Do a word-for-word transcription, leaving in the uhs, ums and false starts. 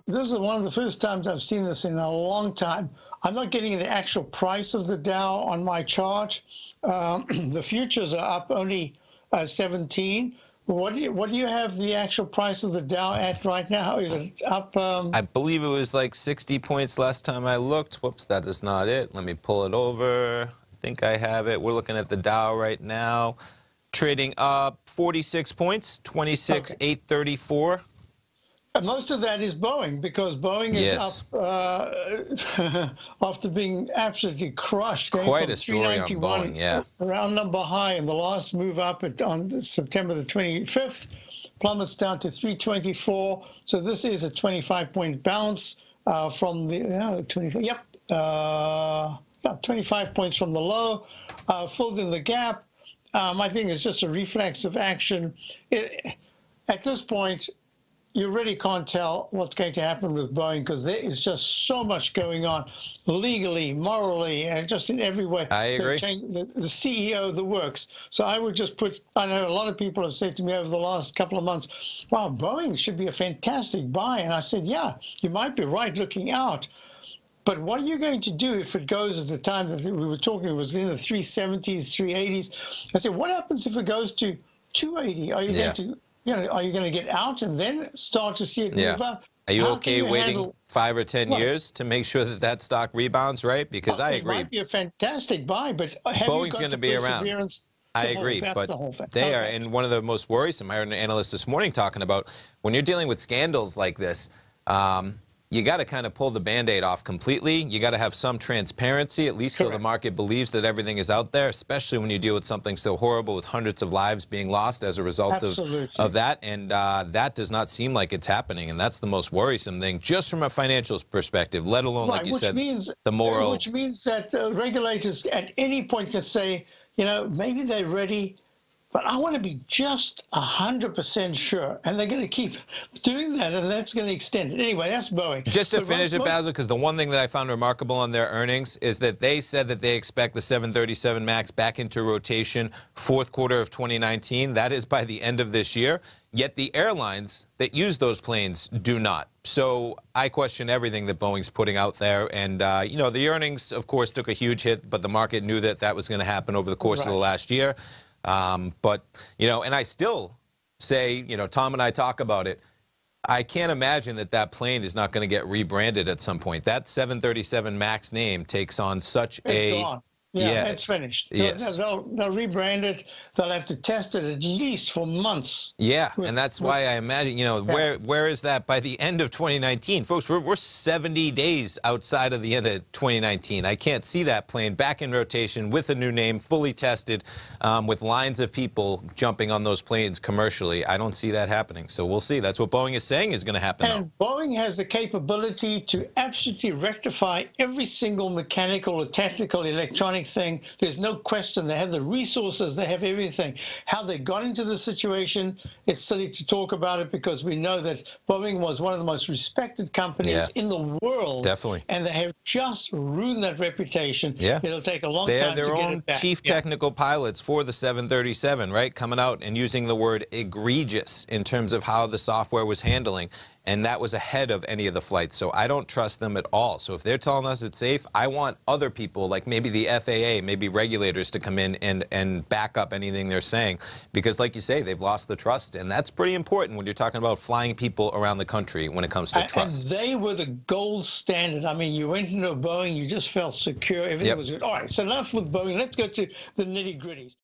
This is one of the first times I've seen this in a long time. I'm not getting the actual price of the Dow on my chart. Um, the futures are up only uh, seventeen. What do you what do you have the actual price of the Dow at right now? Is it up? Um... I believe it was like sixty points last time I looked. Whoops, that is not it. Let me pull it over. I think I have it. We're looking at the Dow right now, trading up forty-six points, twenty-six eight thirty-four. And most of that is Boeing, because Boeing is yes. up uh, after being absolutely crushed. Going Quite from a story on Boeing, yeah. Round number high, and the last move up at, on September the twenty-fifth plummets down to three twenty-four. So this is a twenty-five point bounce uh, from the uh, twenty. Yep, uh, yeah, twenty-five points from the low, uh, filled in the gap. Um, I think it's just a reflex of action. It, at this point, you really can't tell what's going to happen with Boeing, because there is just so much going on legally, morally, and just in every way. I agree. The, the C E O of the works. So I would just put, I know a lot of people have said to me over the last couple of months, wow, Boeing should be a fantastic buy. And I said, yeah, you might be right looking out. But what are you going to do if it goes at the time that we were talking, it was in the three seventies, three eighties? I said, what happens if it goes to two eighty? Are you yeah. going to... You know, are you going to get out and then start to see it yeah. move up? Are you How okay you waiting handle... five or ten well, years to make sure that that stock rebounds, right? Because well, I agree. It might be a fantastic buy, but have Boeing's going to be around. I agree, whole, but the they okay. are, and one of the most worrisome, I heard an analyst this morning talking about, when you're dealing with scandals like this, um, you got to kind of pull the Band-Aid off completely. You got to have some transparency, at least Correct. so the market believes that everything is out there, especially when you deal with something so horrible with hundreds of lives being lost as a result of, of that. And uh, that does not seem like it's happening. And that's the most worrisome thing, just from a financial perspective, let alone, right, like you which said, means, the moral. Which means that uh, regulators at any point can say, you know, maybe they're ready, but I want to be just one hundred percent sure. And they're going to keep doing that, and that's going to extend it. Anyway, that's Boeing. Just to but finish it, Basil, because the one thing that I found remarkable on their earnings is that they said that they expect the seven thirty-seven MAX back into rotation fourth quarter of twenty nineteen. That is by the end of this year. Yet the airlines that use those planes do not. So I question everything that Boeing's putting out there. And, uh, you know, the earnings, of course, took a huge hit, but the market knew that that was going to happen over the course right. of the last year. Um, but, you know, and I still say, you know, Tom and I talk about it. I can't imagine that that plane is not going to get rebranded at some point. That seven thirty-seven MAX name takes on such it's a... Gone. Yeah, yeah, it's finished. Yes. They'll, they'll, they'll rebrand it. They'll have to test it at least for months. Yeah, with, and that's with, why I imagine, you know, yeah. where where is that by the end of twenty nineteen? Folks, we're, we're seventy days outside of the end of twenty nineteen. I can't see that plane back in rotation with a new name, fully tested, um, with lines of people jumping on those planes commercially. I don't see that happening. So we'll see. That's what Boeing is saying is going to happen. And though. Boeing has the capability to absolutely rectify every single mechanical or technical electronic thing. There's no question. They have the resources. They have everything. How they got into the situation, it's silly to talk about it, because we know that Boeing was one of the most respected companies yeah. in the world. Definitely. And they have just ruined that reputation. Yeah. It'll take a long they time to get it back. They have their own chief yeah. technical pilots for the seven thirty-seven, right, coming out and using the word egregious in terms of how the software was handling. And that was ahead of any of the flights. So I don't trust them at all. So if they're telling us it's safe, I want other people, like maybe the F A A, maybe regulators, to come in and, and back up anything they're saying. Because like you say, they've lost the trust. And that's pretty important when you're talking about flying people around the country when it comes to and, trust. And they were the gold standard. I mean, you went into a Boeing, you just felt secure. Everything yep. was good. All right, so enough with Boeing. Let's go to the nitty-gritties.